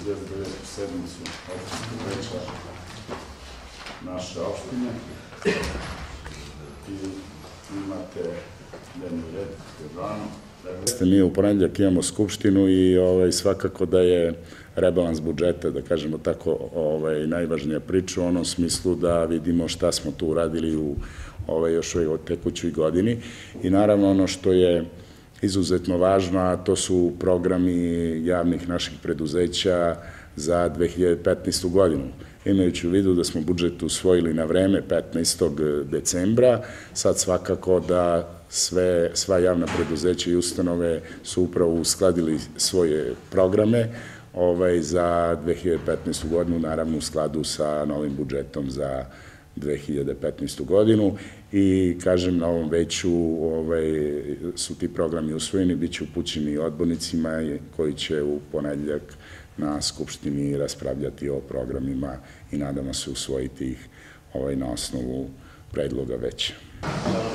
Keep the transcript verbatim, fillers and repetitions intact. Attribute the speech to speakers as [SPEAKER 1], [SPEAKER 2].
[SPEAKER 1] šezdeset devetu sednicu opštinskog veća naše opštine i imate dnevni red pred vama. Mi u ponedeljak imamo skupštinu i svakako da je rebalans budžeta, da kažemo tako, najvažnija priča u onom smislu da vidimo šta smo tu uradili u još ovoj tekućoj godini i naravno ono što je izuzetno važno, a to su programi javnih naših preduzeća za dve hiljade petnaestu godinu. Imajući u vidu da smo budžet usvojili na vreme petnaestog decembra, sad svakako da sva javna preduzeća i ustanove su upravo uskladili svoje programe za dve hiljade petnaestu godinu, naravno u skladu sa novim budžetom za dve hiljade petnaestu godinu i, kažem, na ovom veću su ti programi usvojeni, bit će upućeni odbornicima koji će u ponedeljak na Skupštini raspravljati o programima i nadamo se usvojiti ih na osnovu predloga veća.